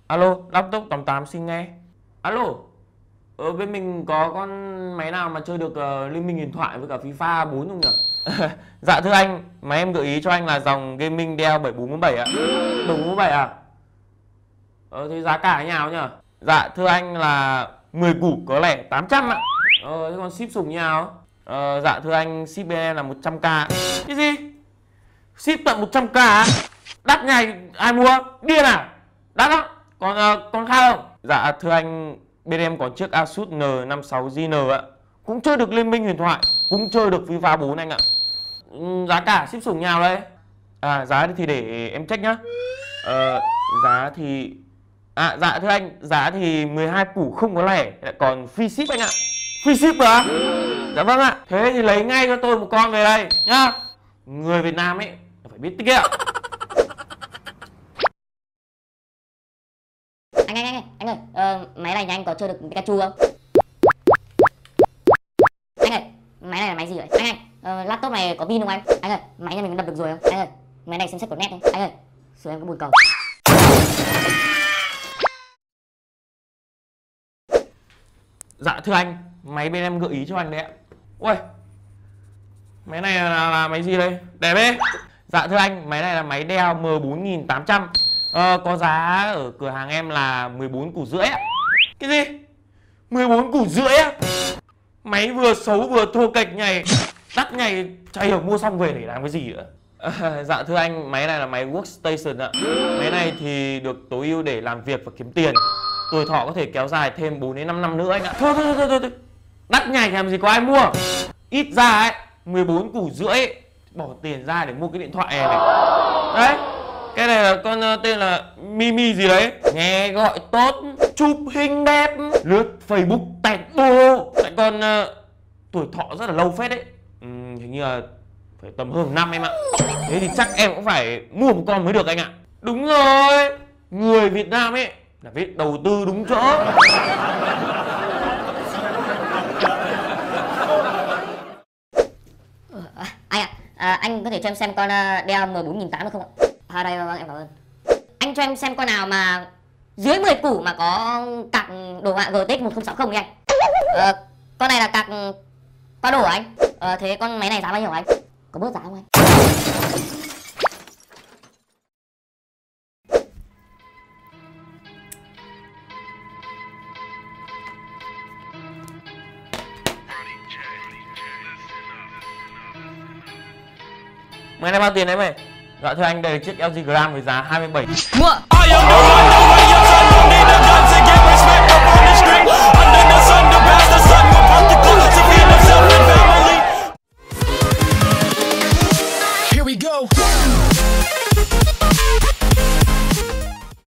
Alo, laptop 88 xin nghe. Alo, bên mình có con máy nào mà chơi được Liên minh huyền thoại với cả FIFA 4 không nhỉ? Dạ thưa anh, máy em gợi ý cho anh là dòng gaming Dell 7447 ạ. 7447 à? Thì giá cả như nào nhỉ? Dạ thưa anh là 10 củ có lẻ 800 ạ. Thế còn ship sủng như nào? Dạ thưa anh, ship bên em là 100k. Cái gì? Ship tận 100k á? Đắt này ai mua? Điên à? Đắt lắm. Còn khác không? Dạ thưa anh, bên em có chiếc Asus N56 ạ. Cũng chơi được Liên minh huyền thoại, cũng chơi được FIFA 4 anh ạ. Giá cả ship sủng nhau đây. Giá thì để em check nhá. Giá thì dạ thưa anh, giá thì 12 củ không có lẻ, còn free ship anh ạ. Free ship à? Dạ vâng ạ. Thế thì lấy ngay cho tôi một con về đây nhá. Người Việt Nam ấy phải biết tiết kiệm. Anh ơi, máy này nhà anh có chơi được Pikachu không? Anh ơi, máy này là máy gì vậy? Anh, laptop này có pin không anh? Anh ơi, máy nhà mình có đập được rồi không? Anh ơi, máy này xem xét của net không? Anh ơi, sửa em có bùi cầu. Dạ thưa anh, máy bên em gợi ý cho anh đấy ạ. Ui, máy này là máy gì đây? Đẹp ấy. Dạ thưa anh, máy này là máy Dell M4800. Có giá ở cửa hàng em là 14 củ rưỡi ạ. Cái gì? 14 củ rưỡi á? Máy vừa xấu vừa thô kệch này, đắt này, chả hiểu mua xong về để làm cái gì nữa. Dạ thưa anh, máy này là máy workstation ạ. Máy này thì được tối ưu để làm việc và kiếm tiền. Tuổi thọ có thể kéo dài thêm 4 đến 5 năm nữa anh ạ. Thôi. Đắt nhảy làm gì có ai mua. Ít ra ấy, 14 củ rưỡi ấy, bỏ tiền ra để mua cái điện thoại này. Đấy, cái này là con tên là Mimi gì đấy. Nghe gọi tốt, chụp hình đẹp, lướt Facebook tẹt bô. Lại còn tuổi thọ rất là lâu phết đấy. Hình như là phải tầm hơn 1 năm em ạ. Thế thì chắc em cũng phải mua một con mới được anh ạ. Đúng rồi, người Việt Nam ấy là biết đầu tư đúng chỗ. Anh ạ, anh có thể cho em xem con Dell M4800 được không ạ? Đây vâng, em cảm ơn. Anh cho em xem con nào mà dưới 10 củ mà có card đồ họa GTX 1060 đi anh. Con này là card qua đồ anh. Thế con máy này giá bao nhiêu anh? Có bớt giá không anh? Máy này bao tiền đấy mày? Dạ thưa anh, đây là chiếc LG Gram với giá 27. Mua.